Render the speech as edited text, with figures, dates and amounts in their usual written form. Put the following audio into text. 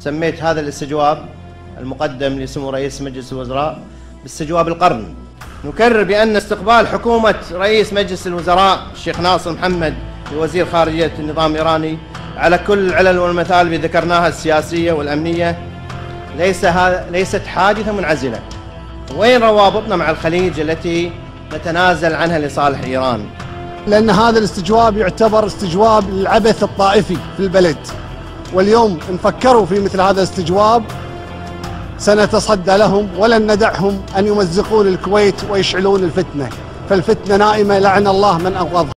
سميت هذا الاستجواب المقدم لسمو رئيس مجلس الوزراء باستجواب القرن. نكرر بأن استقبال حكومة رئيس مجلس الوزراء الشيخ ناصر محمد لوزير خارجية النظام الإيراني على كل العلل والمثالب اللي ذكرناها السياسية والأمنية ليست حادثة منعزلة. وين روابطنا مع الخليج التي نتنازل عنها لصالح إيران؟ لأن هذا الاستجواب يعتبر استجواب للعبث الطائفي في البلد، واليوم إن فكروا في مثل هذا الاستجواب سنتصدى لهم، ولن ندعهم أن يمزقون الكويت ويشعلون الفتنة، فالفتنة نائمة لعن الله من أوقظها.